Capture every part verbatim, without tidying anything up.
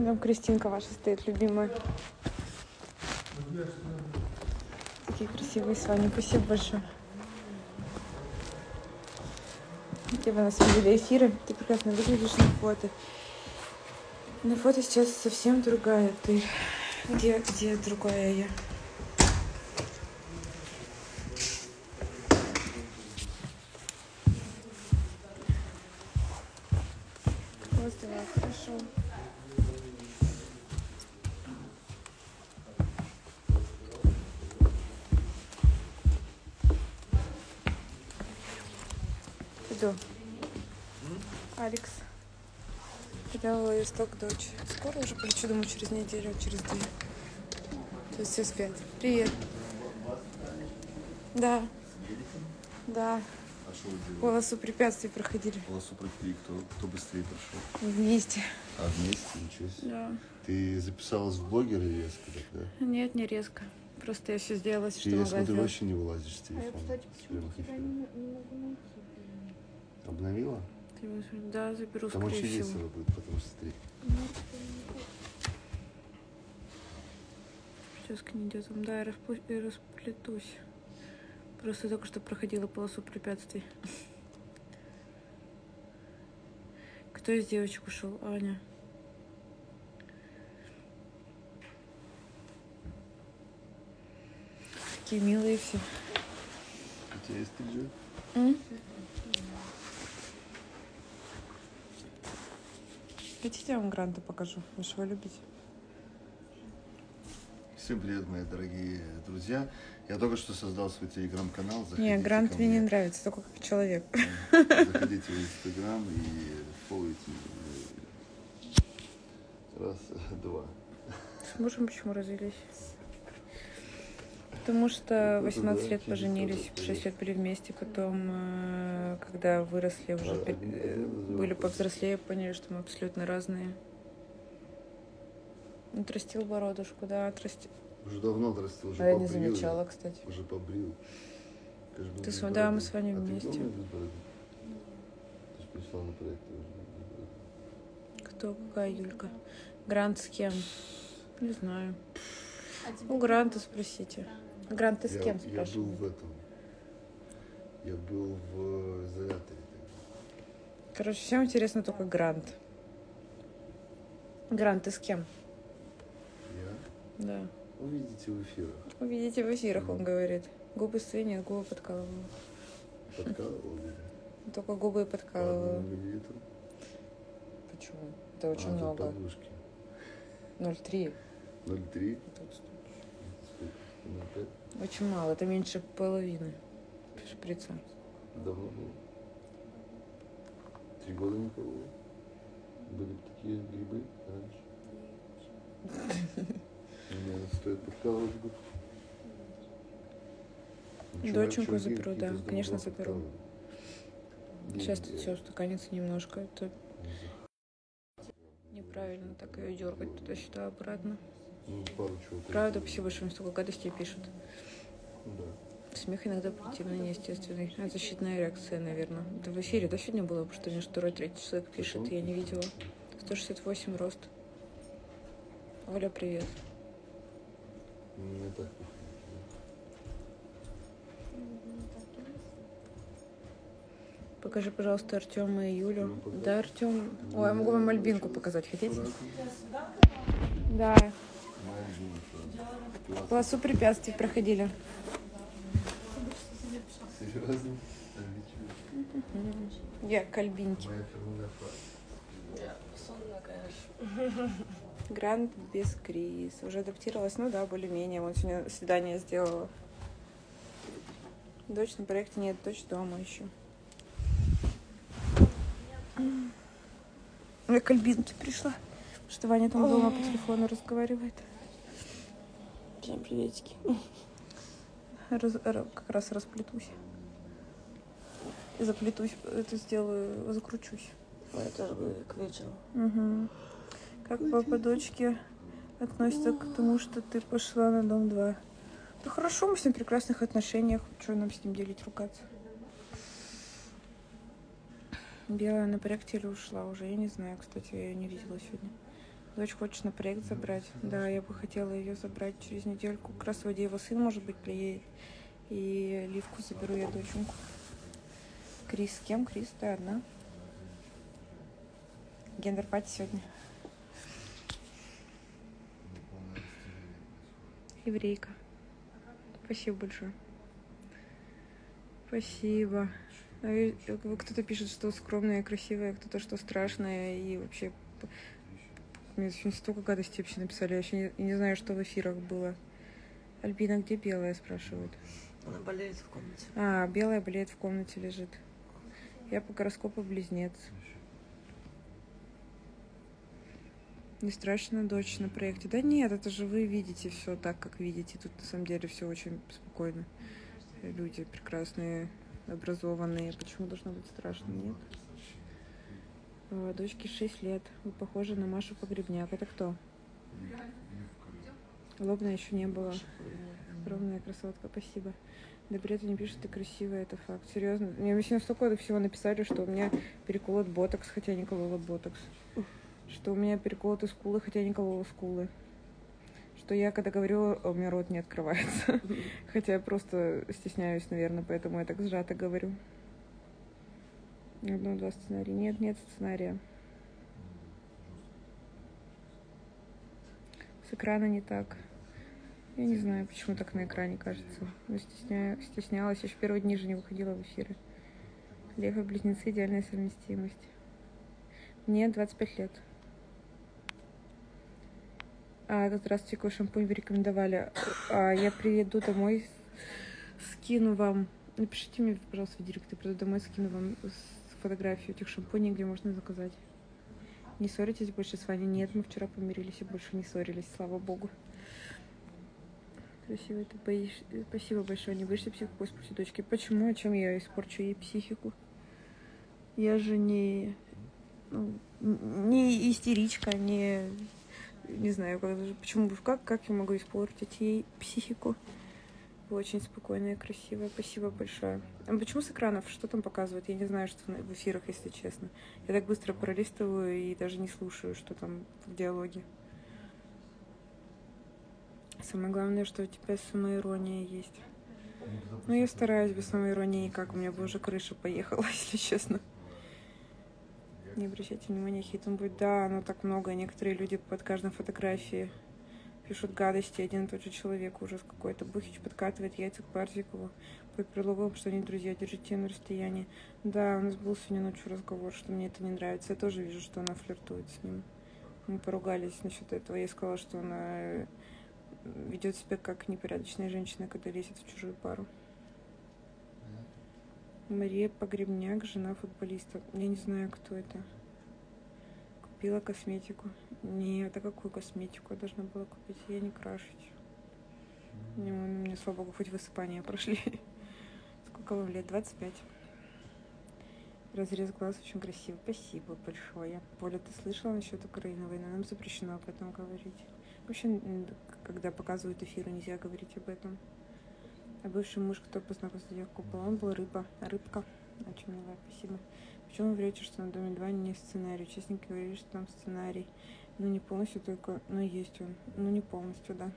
Там Кристинка ваша стоит, любимая. Такие красивые с вами. Спасибо большое. Где вы нас видели эфиры? Ты прекрасно выглядишь на фото. На фото сейчас совсем другая ты. Где, где другая я? Вот дела, хорошо. Иду. Алекс. Я Владивосток, дочь. Скоро уже полечу, думаю, через неделю, через две. То есть все спят. Привет. Да. Да. А что вы делали? Полосу препятствий проходили. Полосу препятствий. Кто, кто быстрее прошел? Вместе. А, вместе? Ничего себе. Да. Ты записалась в блогеры резко так, да? Нет, не резко. Просто я все сделала, что Ты, могла я смотрю, сделать. вообще не вылазишь с телефона. А я, кстати, почему-то тебя не, не могу найти. Обновила? Ты можешь- Да, заберу, Там скорее очень всего. весело будет, потом смотри. Прическа не идет. Да, я распу- я расплетусь. Просто только что проходила полосу препятствий. Кто из девочек ушел? Аня. Такие милые все. У тебя есть ты М? Хотите, я вам Гранта покажу? Вы же его любите. Всем привет, мои дорогие друзья. Я только что создал свой телеграм-канал. Не, Заходите Грант ко мне не мне. нравится, только как человек. Заходите в Инстаграм и фолловите. Раз, два. С мужем почему развелись? Потому что восемнадцать лет поженились, шесть лет были вместе, потом, э, когда выросли, уже э, были повзрослее, поняли, что мы абсолютно разные. Отрастил бородушку, да, отрастил. Уже давно отрастил, уже А я не побрил. замечала, кстати. Уже побрил. Ты, ж был Ты без с- да, бороды. мы с вами А вместе. Ты, без бороды? Ты же пришла на проект уже без бороды. Кто, какая Юлька? Грант с кем? Не знаю. А У Гранта спросите. Грант, ты с Я- кем, Я был спрашиваю? в этом. Я был в изоляторе. Короче, всем интересно только Грант. Грант, ты с кем? Я? Да. Увидите в эфирах. Увидите в эфирах, он говорит. Губы свои, нет, губы подкалываю. Подкалывал меня. Только губы По подкалываю. одному миллилитру. Почему? Это очень А, тут много. подушки. ноль три. ноль три. Тут Сколько? ноль пять. очень мало, это меньше половины шприца. Давно было. Три года не пробовал. Были такие грибы раньше. Мне стоит подкалывать губ. Ну, чувак, Доченьку чуваки заберу, какие-то да, с дома конечно, дома заберу. подкалывают. Сейчас Не, тут я- все устаканится немножко. Это неправильно так ее дергать туда-сюда обратно. Ну, пару чуваков. Правда, спасибо, что им столько гадостей пишут. Да. Смех иногда противный, неестественный. А защитная реакция, наверное. Это в эфире, да, сегодня было? Потому что мне второй, третий человек пишет, я не видела. сто шестьдесят восемь рост. Оля, привет. Не так. Покажи, пожалуйста, Артема и Юлю. Ну, покажи. Да, Артем. Ой, я могу вам Альбинку показать, хотите? Да. Классно. Полосу препятствий проходили. Серьезно? Я к Альбинке. Моя фирменная фраза. Грант без Крис. Уже адаптировалась, ну да, более-менее. Вот сегодня свидание сделала. Дочь на проекте нет, дочь дома еще. Я к Альбинке пришла, потому что Ваня там дома по телефону разговаривает. Всем приветики. Раз- ра- как раз расплетусь. И заплетусь, это сделаю, закручусь. Я тоже буду к вечеру. Угу. Как папа дочки относится к тому, что ты пошла на дом два? Да хорошо, мы с ним в прекрасных отношениях. Что нам с ним делить, ругаться? Белая на проекте или ушла уже? Я не знаю, кстати, я ее не видела сегодня. Дочь хочешь на проект забрать? Да, я бы хотела ее забрать через недельку. Как раз в воде его сын, может быть, приедет. И Ливку заберу я доченьку. Крис с кем? Крис, ты одна. Гендер-пати сегодня. Еврейка. Спасибо большое. Спасибо. А кто-то пишет, что скромная и красивая, кто-то, что страшная. И вообще... Мне очень столько гадостей вообще написали. Я еще не, не знаю, что в эфирах было. Альбина, где белая, спрашивают. Она болеет в комнате. А, белая болеет в комнате, лежит. Я по гороскопу близнец. Не страшно, дочь на проекте? Да нет, это же вы видите все так, как видите. Тут на самом деле все очень спокойно. Люди прекрасные, образованные. Почему должно быть страшно? Нет. А, дочке шесть лет. Вы похожи на Машу Погребняк. Это кто? Лобна еще не было. Скромная красотка, спасибо. Да бред не пишет, ты красивая, это факт. Серьезно. Мне сегодня столько всего написали, что у меня переколот ботокс, хотя я не колола ботокс. Что у меня переколоты скулы, хотя я не колола скулы. Что я, когда говорю, у меня рот не открывается. Хотя я просто стесняюсь, наверное, поэтому я так сжато говорю. Одно-два сценария. Нет, нет сценария. С экрана не так. Я не знаю, почему так на экране кажется. Но стесня... стеснялась. Я еще первые дни же не выходила в эфиры. Лев и близнецы — идеальная совместимость. Мне двадцать пять лет. А, тут здравствуйте, какой шампунь вы рекомендовали. А, я приеду домой, скину вам. Напишите мне, пожалуйста, в директ. Я приду домой, скину вам фотографию этих шампуней, где можно заказать. Не ссоритесь больше с Ваней? Нет, мы вчера помирились и больше не ссорились, слава богу. Красиво, ты боишься. Спасибо большое. Не боишься психику испортить дочке? Почему? О чем я испорчу ей психику? Я же не... Ну, не истеричка, не... Не знаю, как даже... Почему? Как, как я могу испортить ей психику? Вы очень спокойная и красивая. Спасибо большое. А почему с экранов? Что там показывают? Я не знаю, что в эфирах, если честно. Я так быстро пролистываю и даже не слушаю, что там в диалоге. Самое главное, что у тебя самоирония есть. Ну, я стараюсь без самоиронии, как у меня бы уже крыша поехала, если честно. Не обращайте внимания, хейтом будет. Да, оно так много. Некоторые люди под каждой фотографией пишут гадости. Один и тот же человек, ужас какой-то. Бухич подкатывает яйца к Барзикову под предлогом, что они друзья, держите на расстоянии. Да, у нас был сегодня ночью разговор, что мне это не нравится. Я тоже вижу, что она флиртует с ним. Мы поругались насчет этого. Я сказала, что она ведет себя как непорядочная женщина, когда лезет в чужую пару. Мария Погребняк, жена футболиста. Я не знаю, кто это. Купила косметику. Нет, а какую косметику я должна была купить? Я не крашусь. Мне, мне, слава богу, хоть высыпание прошли. Сколько вам лет? двадцать пять. Разрез глаз очень красивый. Спасибо большое. Поля, ты слышала насчет Украины войны? Нам запрещено об этом говорить. Вообще, когда показывают эфиры, нельзя говорить об этом. А бывший муж, кто познакомился с ее куполом, он был рыба. Рыбка. Очень милая, спасибо. Почему вы врете, что на Доме два не сценарий? Честненько говорили, что там сценарий. Ну, не полностью, только... Ну, есть он. Ну, не полностью, да.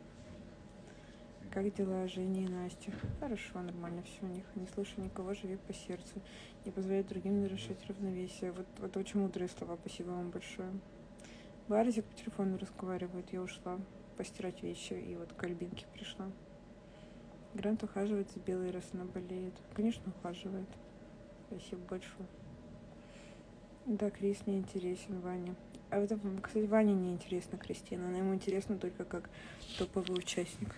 Как дела Женя и Настя? Хорошо, нормально все у них. Не слышу никого, живи по сердцу. Не позволяет другим нарушать равновесие. Вот, вот очень мудрые слова. Спасибо вам большое. Барзик по телефону разговаривает. Я ушла постирать вещи, и вот к Альбинке пришла. Грант ухаживает за Белой, раз она болеет. Конечно, ухаживает. Спасибо большое. Да, Крис не интересен, Ваня. А это, кстати, Ване не интересна Кристина. Она ему интересна только как топовый участник.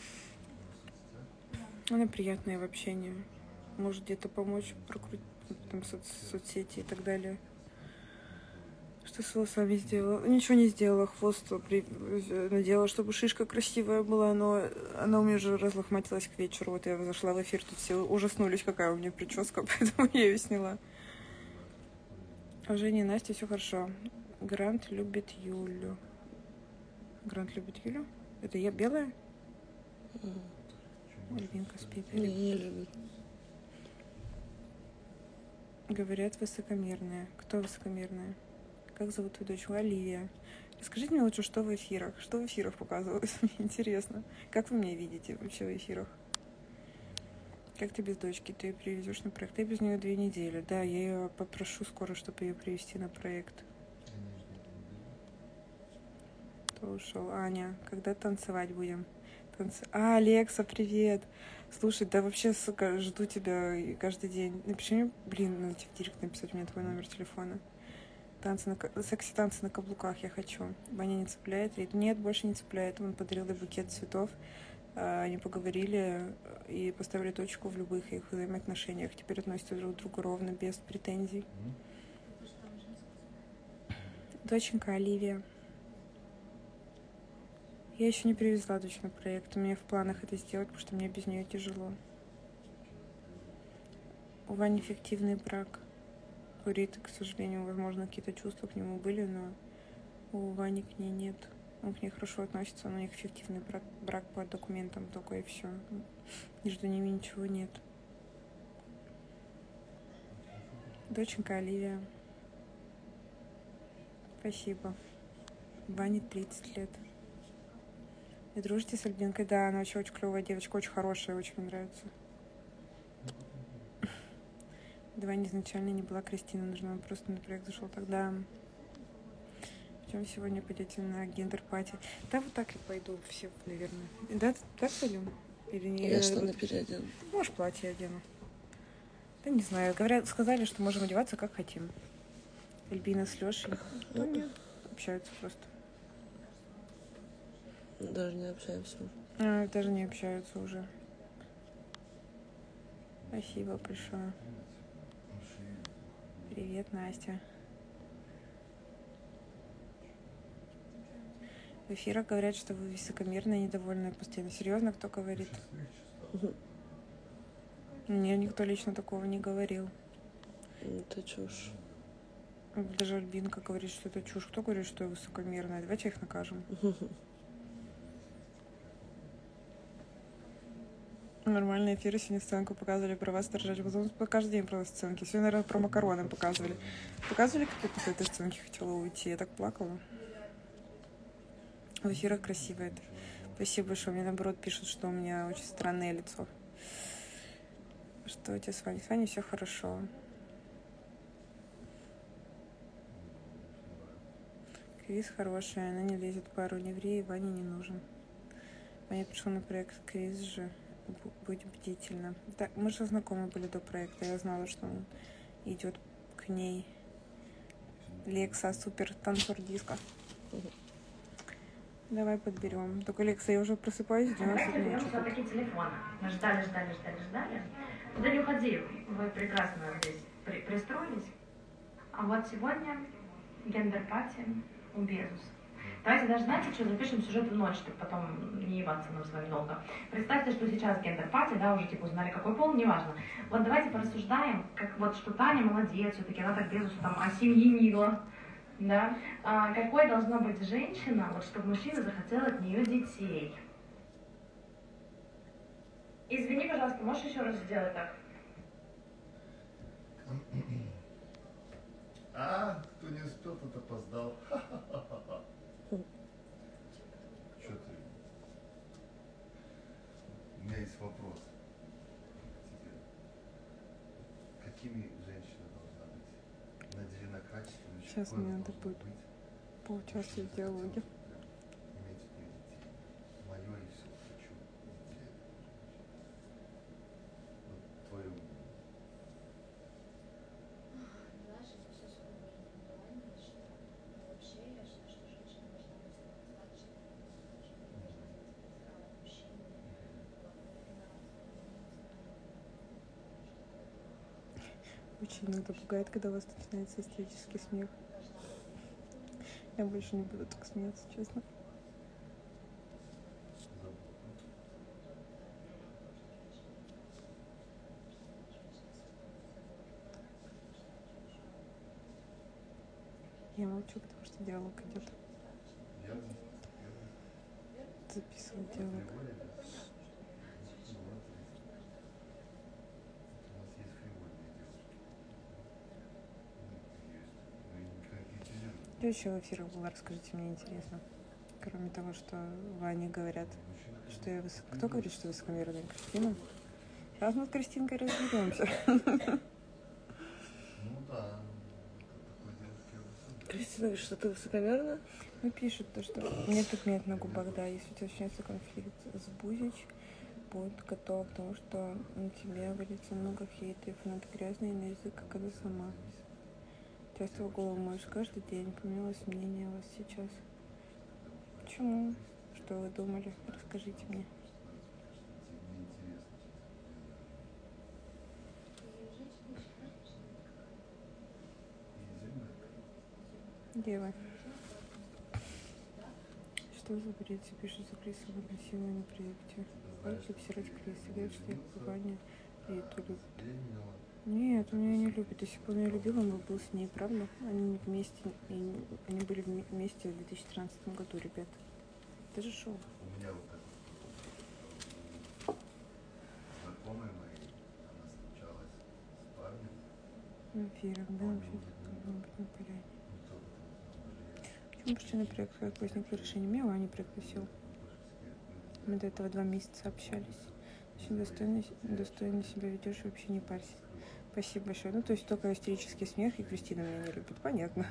Она приятная в общении. Может где-то помочь прокрутить там соц- соцсети и так далее. Что с волосами сделала? Ничего не сделала. Хвост при... надела, чтобы шишка красивая была, но она у меня уже разлохматилась к вечеру. Вот я зашла в эфир, тут все ужаснулись, какая у меня прическа, поэтому я ее сняла. А Женя и Настя все хорошо. Грант любит Юлю. Грант любит Юлю? Это я белая? Альбинка спит. Не, не любит. Говорят, высокомерная. Кто высокомерная? Как зовут твою дочь? Оливия. Скажите мне лучше, что в эфирах? Что в эфирах показывают? Мне интересно. Как вы меня видите вообще в эфирах? Как ты без дочки? Ты ее привезешь на проект? Ты без нее две недели. Да, я ее попрошу скоро, чтобы ее привезти на проект. Кто ушел? Аня, когда танцевать будем? Танц... А, Алекса, привет! Слушай, да вообще, сука, жду тебя каждый день. Напиши мне, блин, надо тебе в директ написать, у меня твой номер телефона. Танцы на... Секси-танцы на каблуках я хочу. Ваня не цепляет? Нет, больше не цепляет. Он подарил ей букет цветов. Они поговорили и поставили точку в любых их взаимоотношениях. Теперь относятся друг к другу ровно, без претензий. Доченька Оливия. Я еще не привезла дочь на проект. У меня в планах это сделать, потому что мне без нее тяжело. У Вани фиктивный брак. У Риты, к сожалению, возможно, какие-то чувства к нему были, но у Вани к ней нет. Он к ней хорошо относится, но у них фиктивный брак, брак по документам только и все. Между ними ничего нет. Доченька Оливия. Спасибо. Ване тридцать лет. Вы дружите с Альбинкой? Да, она вообще очень клевая девочка, очень хорошая, очень мне нравится. Давай изначально не была Кристина, нужна, он просто на проект зашел тогда. В чем сегодня пойдете на гендер-пати? Да, вот так и пойду все, наверное. Да, так пойдем? Или не? Я что, на переодену? Можешь платье одену. Да не знаю. Говорят, сказали, что можем одеваться как хотим. Альбина с Лешей. Ну, нет, общаются просто. Даже не общаемся уже. А, даже не общаются уже. Спасибо большое. Привет, Настя. В эфирах говорят, что вы высокомерная, недовольная постоянно. Серьезно, кто говорит? Мне никто лично такого не говорил. Это чушь. Даже Альбинка говорит, что это чушь. Кто говорит, что я высокомерная? Давайте их накажем. Нормальные эфиры сегодня сценку показывали про вас держать. Потом каждый день про вас сценки. Сегодня, наверное, про макароны показывали. Показывали, как я после этой сценки хотела уйти. Я так плакала. В эфирах красиво это. Спасибо большое. Мне, наоборот, пишут, что у меня очень странное лицо. Что у тебя с Ваней? С Ваней все хорошо. Крис хорошая. Она не лезет в пару евреев. Ване не нужен. Ваня пришел на проект. Крис же. Будь бдительна. Да, мы же знакомы были до проекта. Я знала, что он идет к ней. Лекса, супер танцор диска. Давай подберем. Только, Лекса, я уже просыпаюсь в двенадцать ночи. Берем все-таки телефоны. Мы ждали, ждали, ждали, ждали. Куда не уходи, вы прекрасно здесь при пристроились. А вот сегодня гендер-пати у Безуса. Давайте даже, знаете, что, запишем сюжет в ночь, чтобы потом не ебаться нам с вами долго. Представьте, что сейчас гендер-пати, да, уже типа узнали, какой пол, неважно. Вот давайте порассуждаем, как вот, что Таня молодец, все-таки она так Безусу там осемьянила, да. А, какой должна быть женщина, вот, чтобы мужчина захотел от нее детей. Извини, пожалуйста, можешь еще раз сделать так? А, кто не успел, тот опоздал. Что ты? У меня есть вопрос к тебе. Какими женщина должна быть? Наделена качеством? Сейчас мне надо будет поучаствовать в диалоге. Иметь детей. Мое и все. Хочу детей. Вот твое. Очень иногда пугает, когда у вас начинается истерический смех. Я больше не буду так смеяться, честно. Я молчу, потому что диалог идет. Записываю диалог. Что еще в эфирах было? Расскажите, мне интересно. Кроме того, что Ване говорят, что я высоко... Кто говорит, что высокомерная? Кристина? Сейчас мы с Кристинкой разберемся. Ну да. Кристина говорит, что ты высокомерна? Ну, пишут то, что мне тут нет на губах, да, если у тебя начнется конфликт с Бузич, будет готов, потому что на тебе выльется много хейтов, но ты грязный на язык, как она сама. Часто в голову моешь каждый день, поменялось мнение у вас сейчас. Почему? Что вы думали? Расскажите мне. Дева. Что за бред? Все пишут за крысу в агрессивной на проекте. Хватит обсирать крысы. Говорят, что их бывание и то любят. Нет, он меня не любит. Если бы он ее любил, он бы был с ней, правда? Они вместе, и они были вместе в две тысячи тринадцатом году, ребят. Это же шоу. У меня вот так вот знакомая моей, она встречалась с парнем. В эфирах, да, вообще должно быть на поляне. Почему пришли на проект, как возникло решение? Меня Ваня пригласил. Мы до этого два месяца общались. Очень достойно, достойно себя ведешь, вообще не парься. Спасибо большое. Ну, то есть только истерический смех, и Кристина меня не любит. Понятно.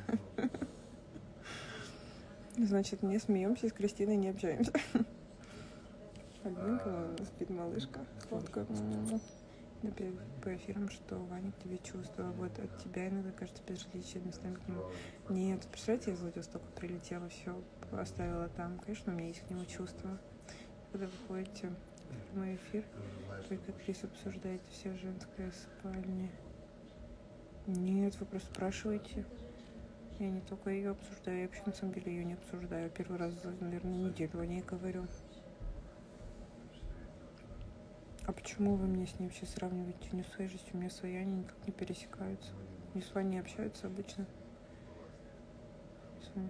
Значит, не смеемся, с Кристиной не общаемся. Альбинка, спит малышка. Сладко. Например, по эфирам, что Ваня к тебе чувства. Вот от тебя иногда кажется безразличие местами к нему. Нет, представляете, я из Владивостока прилетела, все оставила там. Конечно, у меня есть к нему чувства. Когда вы ходите в мой эфир, только Крис обсуждаете все в женской спальне. Нет, вы просто спрашиваете. Я не только ее обсуждаю, я вообще на самом деле ее не обсуждаю. Первый раз за, наверное, неделю о ней говорю. А почему вы мне с ней вообще сравниваете? У нее своя жизнь, у меня своя, они никак не пересекаются. Они с вами не общаются обычно. С вами.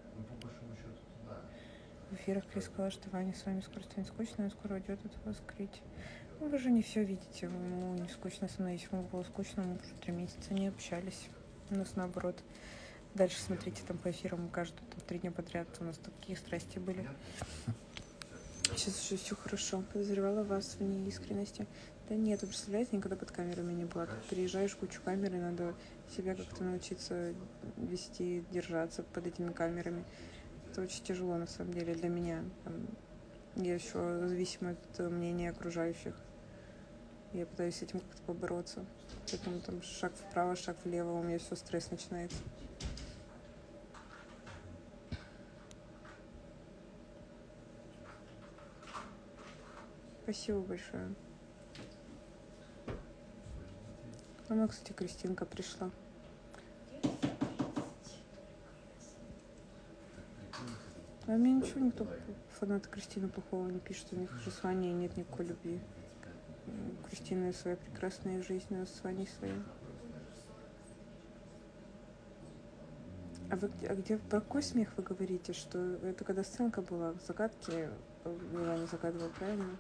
В эфирах Крис сказала, что Ваня с вами скоро станет скучно, он скоро уйдет от вас крыть. Ну, вы же не все видите. Ему не скучно со мной. Если бы ему было скучно, мы уже три месяца не общались. У нас наоборот. Дальше смотрите там по эфирам каждые там, три дня подряд. У нас такие страсти были. Сейчас уже все хорошо. Подозревала вас в неискренности. Да нет, вы представляете, никогда под камерами не была. Как приезжаешь, кучу камер, и надо себя как-то научиться вести, держаться под этими камерами. Это очень тяжело, на самом деле, для меня. Там, я еще зависима от мнения окружающих. Я пытаюсь с этим как-то побороться. Поэтому там шаг вправо, шаг влево, у меня все стресс начинается. Спасибо большое. Она, кстати, Кристинка пришла. А мне ничего никто, фанаты Кристины, плохого не пишет. У них же с Ваней нет никакой любви. У Кристины своя прекрасная жизнь, у нас с Ваней своя. А, вы, а где, про какой смех вы говорите? Что это когда сценка была в загадке, Ваня загадывал, правильно?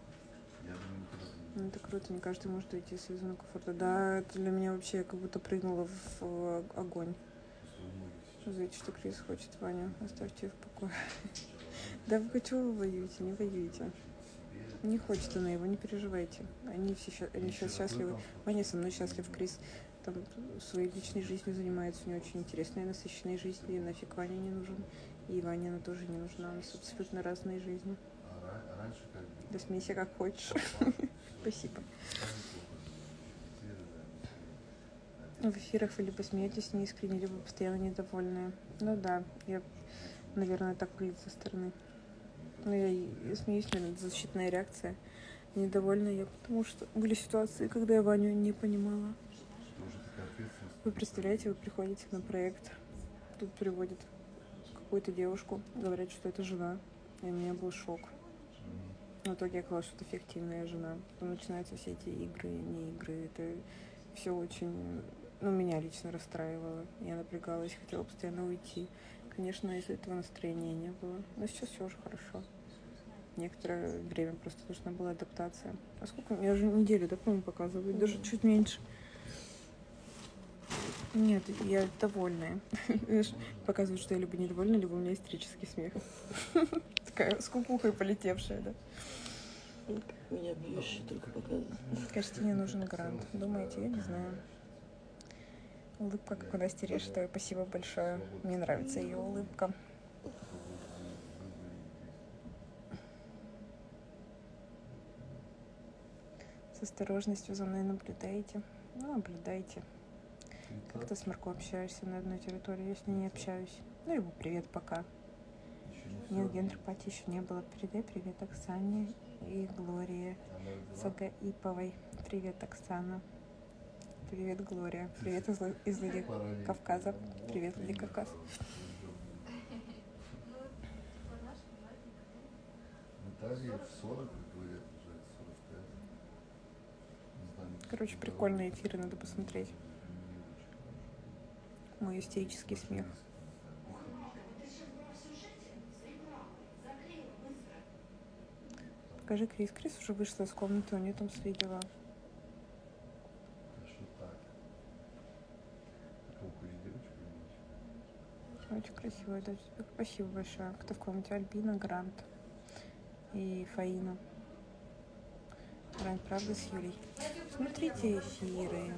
Ну, это круто, не каждый может уйти из зоны комфорта. Да, это для меня вообще как будто прыгнула в огонь. Знаете, что Крис хочет, Ваня, оставьте ее в покое. Да вы чего вы воюете, не воюете. Не хочет она его, не переживайте. Они все они сейчас счастливы. Ваня со мной счастлив, Крис там своей личной жизнью занимается. У нее очень интересная, насыщенная жизнь, и нафиг Ваня не нужен. И Ваня она тоже не нужна. У нас абсолютно разные жизни. Да смейся как хочешь. Спасибо. В эфирах вы либо смеетесь неискренне, либо постоянно недовольные. Ну да, я, наверное, так выглядит со стороны. Но я, я смеюсь, наверное, это защитная реакция. Недовольна я, потому что были ситуации, когда я Ваню не понимала. Вы представляете, вы приходите на проект, тут приводят какую-то девушку, говорят, что это жена, и у меня был шок. В итоге я сказала, что это фиктивная жена. Потом начинаются все эти игры, не игры. Это все очень, ну, меня лично расстраивало. Я напрягалась, хотела постоянно уйти. Конечно, из-за этого настроения не было. Но сейчас все уже хорошо. Некоторое время просто нужна была адаптация. А сколько? Я уже неделю, да, по-моему, показываю. Даже чуть меньше. Нет, я довольная. Знаешь, показывают, что я либо недовольна, либо у меня истерический смех. Такая с кукухой полетевшая, да? Меня бьющий только показывает. Кажется, мне нужен грант. Думаете, я не знаю. Улыбка, как у Насти Решетовой. Спасибо большое. Мне нравится ее улыбка. С осторожностью за мной наблюдаете. Ну, наблюдайте. Как-то с Марко общаешься на одной территории, я с ней не общаюсь. Ну, ему привет пока. Нет, гендер-пати еще не было. Передай привет Оксане и Глории Сагаиповой. Привет, Оксана. Привет, Глория. Привет из, из Владикавказа. Привет, Владикавказ. Наталья в сорок, как говорят, уже сорок пять. Не знаю, Короче, прикольные эфиры, надо посмотреть. Мой истерический смех. Покажи Крис. Крис уже вышла из комнаты, у нее там свои дела. А что так? Какого хочешь девочку иметь? Очень красивая, да. Спасибо большое. Кто в комнате? Альбина, Грант и Фаина. Грант, правда, с Юлей. Смотрите эфиры.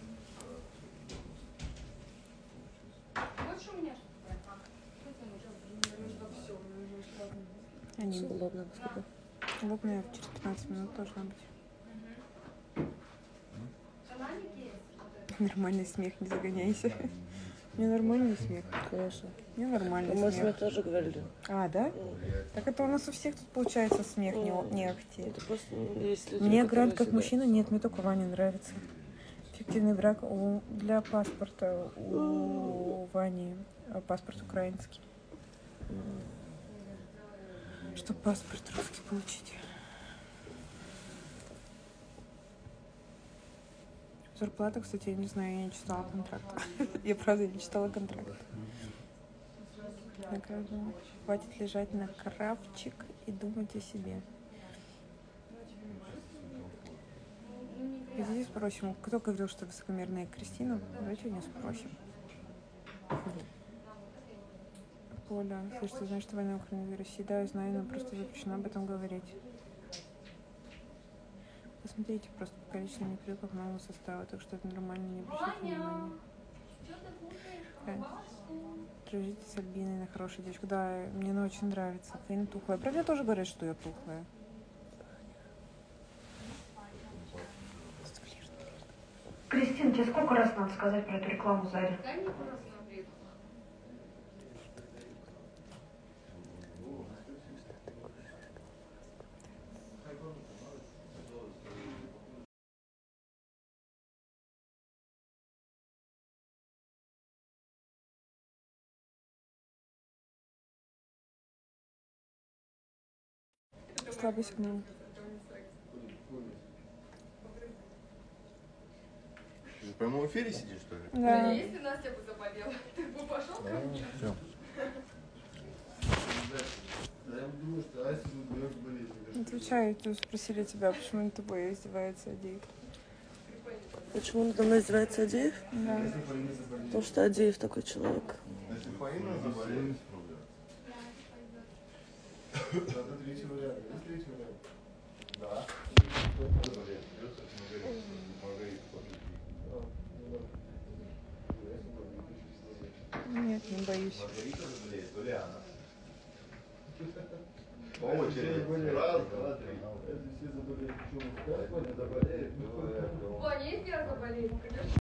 Они Лобная сколько? лобная через пятнадцать минут должна быть. Нормальный смех, не загоняйся. У меня нормальный смех. Конечно. У меня нормальный Мы смех. с тоже говорили. А, да? Так это у нас у всех тут получается смех, не, не ахти. Это просто есть люди, Мне которые Грант как всегда- мужчина нет, мне только Ваня нравится. Фиктивный брак у, для паспорта у Вани, а паспорт украинский. Чтобы паспорт русский получить. Зарплата, кстати, я не знаю, я не читала контракт. Я правда не читала контракт. Хватит лежать на кравчик и думать о себе. Давайте спросим, кто говорил, что высокомерная Кристина? Давайте у нее спросим. Поля, слышь, ты знаешь, что война в Украине и России? Да, я знаю, но просто запрещено об этом говорить. Посмотрите просто по количеству непривыков нового состава, так что это нормально, не обращайте внимания. Да. Дружите с Альбиной, она хорошая девочка. Да, мне она очень нравится. Фаина тухлая. Про меня тоже говорят, что я тухлая. Кристина, тебе сколько раз надо сказать про эту рекламу сзади? Слабый сигнал. Ты в прямом эфире сидишь, что ли? Да. Если Настя бы заболела, ты бы пошел ко мне? Все. Я думаю, что Ася будет болеть. Отвечаю, ты спросили тебя, почему над тобой издевается Адеев. Почему надо мной издевается Адеев? Да. Потому что Адеев такой человек. Если Фаина заболеет, это третий вариант. Есть третий вариант? Да. Нет, не боюсь. Маргарита заболеет, то ли она. По очереди. Раз, два, три. Если все заболеют, почему? Кто заболеет? Ваня, если я заболею, придешь?